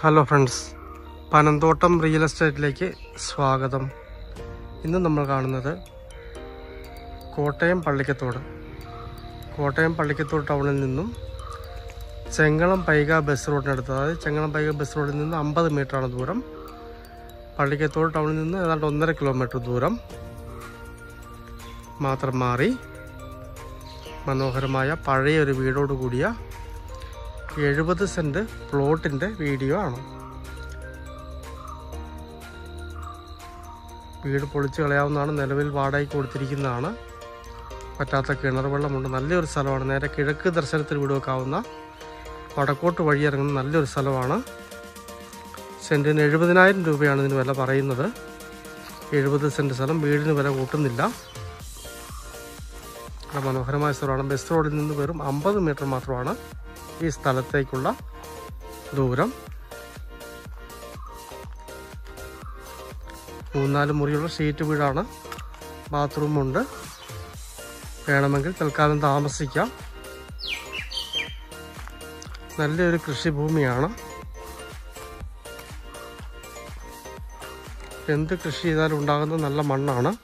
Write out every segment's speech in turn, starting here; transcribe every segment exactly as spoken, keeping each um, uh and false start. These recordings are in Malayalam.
ഹലോ ഫ്രണ്ട്സ്, പനന്തോട്ടം റിയൽ എസ്റ്റേറ്റിലേക്ക് സ്വാഗതം. ഇന്ന് നമ്മൾ കാണുന്നത് കോട്ടയം പള്ളിക്കത്തോട് കോട്ടയം പള്ളിക്കത്തോട് ടൗണിൽ നിന്നും ചെങ്ങളം പൈക ബസ് റോഡിനടുത്ത്, അതായത് ചെങ്ങളം പൈക ബസ് റോഡിൽ നിന്ന് അമ്പത് മീറ്ററാണ് ദൂരം. പള്ളിക്കത്തോട് ടൗണിൽ നിന്ന് ഏതാണ്ട് ഒന്നര കിലോമീറ്റർ ദൂരം മാത്രം മാറി മനോഹരമായ പഴയ ഒരു വീടോട് കൂടിയ എഴുപത് സെൻറ്റ് പ്ലോട്ടിൻ്റെ വീഡിയോ ആണ്. വീട് പൊളിച്ച് കളയാവുന്നതാണ്, നിലവിൽ വാടകയ്ക്ക് കൊടുത്തിരിക്കുന്നതാണ്. പറ്റാത്ത കിണർ വെള്ളമുണ്ട്. നല്ലൊരു സ്ഥലമാണ്. നേരെ കിഴക്ക് ദർശനത്തിൽ വീട് വെക്കാവുന്ന വടക്കോട്ട് വഴി ഇറങ്ങുന്ന നല്ലൊരു സ്ഥലമാണ്. സെൻറ്റിന് എഴുപതിനായിരം രൂപയാണ് ഇതിന് വില പറയുന്നത്. എഴുപത് സെൻറ്റ് സ്ഥലം, വീടിന് വില കൂട്ടുന്നില്ല. മനോഹരമായ സ്ഥലമാണ്. ബസ് റോഡിൽ നിന്ന് വെറും അമ്പത് മീറ്റർ മാത്രമാണ് ഈ സ്ഥലത്തേക്കുള്ള ദൂരം. മൂന്നാല് മുറിയുള്ള ഷീറ്റ് വീടാണ്. ബാത്റൂമുണ്ട്. വേണമെങ്കിൽ തൽക്കാലം താമസിക്കാം. നല്ലൊരു കൃഷിഭൂമിയാണ്. എന്ത് കൃഷി ചെയ്താലും ഉണ്ടാകുന്ന നല്ല മണ്ണാണ്.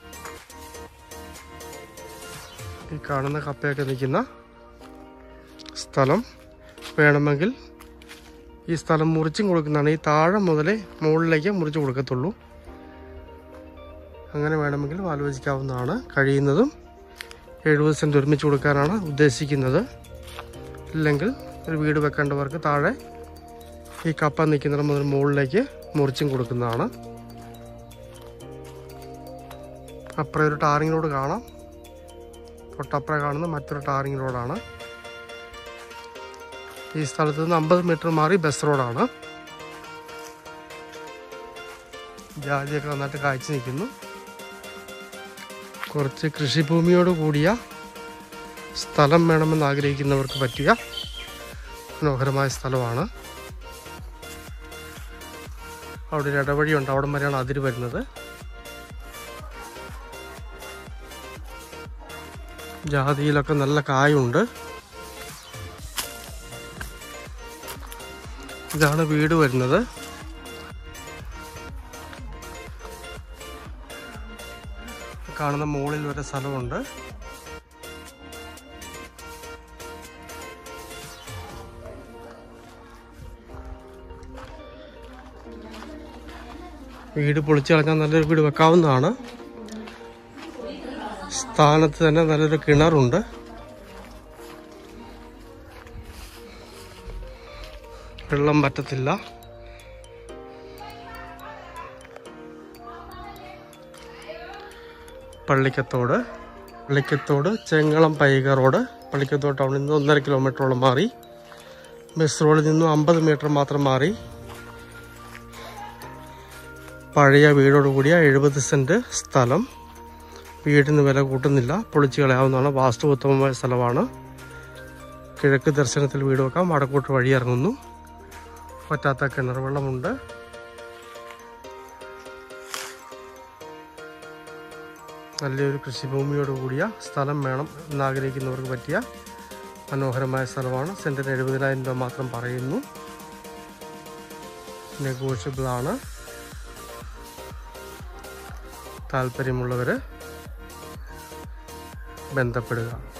ഈ കാണുന്ന കപ്പയൊക്കെ നിൽക്കുന്ന സ്ഥലം. വേണമെങ്കിൽ ഈ സ്ഥലം മുറിച്ചും കൊടുക്കുന്നതാണ്. ഈ താഴെ മുതലേ മുകളിലേക്ക് മുറിച്ച് കൊടുക്കത്തുള്ളൂ. അങ്ങനെ വേണമെങ്കിലും ആലോചിക്കാവുന്നതാണ്. കഴിയുന്നതും എഴുപത് സെൻറ്റ് ഒരുമിച്ച് കൊടുക്കാനാണ് ഉദ്ദേശിക്കുന്നത്. ഇല്ലെങ്കിൽ ഒരു വീട് വെക്കേണ്ടവർക്ക് താഴെ ഈ കപ്പ നിൽക്കുന്നത് മുതൽ മുകളിലേക്ക് മുറിച്ചും കൊടുക്കുന്നതാണ്. അപ്പുറം ഒരു ടാറിംഗ് റോഡ് കാണാം. തൊട്ടപ്പുറം കാണുന്ന മറ്റൊരു ടാറിംഗ് റോഡാണ്. ഈ സ്ഥലത്ത് നിന്ന് അമ്പത് മീറ്റർ മാറി ബസ് റോഡാണ്. ജാതിയൊക്കെ നന്നായിട്ട് കായ്ച്ചു നിൽക്കുന്നു. കുറച്ച് കൃഷിഭൂമിയോട് കൂടിയ സ്ഥലം വേണമെന്ന് ആഗ്രഹിക്കുന്നവർക്ക് പറ്റിയ മനോഹരമായ സ്ഥലമാണ്. അവിടെ ഒരു ഇടവഴിയുണ്ട്. അവിടം വരെയാണ് അതിര് വരുന്നത്. ജാതിയിലൊക്കെ നല്ല കായുണ്ട്. ഇതാണ് വീട് വരുന്നത്. കാണുന്ന മുകളിൽ വരെ സ്ഥലമുണ്ട്. വീട് പൊളിച്ചു കളഞ്ഞാൽ നല്ലൊരു വീട് വെക്കാവുന്നതാണ്. സ്ഥാനത്ത് തന്നെ നല്ലൊരു കിണറുണ്ട്. വെള്ളം പറ്റത്തില്ല. പള്ളിക്കത്തോട് പള്ളിക്കത്തോട് ചെങ്ങളം പൈക റോഡ്. പള്ളിക്കത്തോട് ടൗണിൽ നിന്ന് ഒന്നര കിലോമീറ്ററോളം മാറി ബസ് റോഡിൽ നിന്നും അമ്പത് മീറ്റർ മാത്രം മാറി പഴയ വീടോട് കൂടിയ എഴുപത് സെൻറ്റ് സ്ഥലം. വീടിന് വില കൂട്ടുന്നില്ല. പൊളിച്ചു കളയാവുന്നതാണ്. വാസ്തു ഉത്തമമായ സ്ഥലമാണ്. കിഴക്ക് ദർശനത്തിൽ വീട് വെക്കാം. വടക്കോട്ട് വഴി ഇറങ്ങുന്നു. പറ്റാത്ത കിണർ വെള്ളമുണ്ട്. നല്ലൊരു കൃഷിഭൂമിയോട് കൂടിയ സ്ഥലം വേണം എന്നാഗ്രഹിക്കുന്നവർക്ക് പറ്റിയ മനോഹരമായ സ്ഥലമാണ്. സെൻറ്റിന് എഴുപതിനായിരം രൂപ മാത്രം പറയുന്നു. നെഗോഷ്യബിളാണ്. താല്പര്യമുള്ളവർ ബന്ധപ്പെടുക.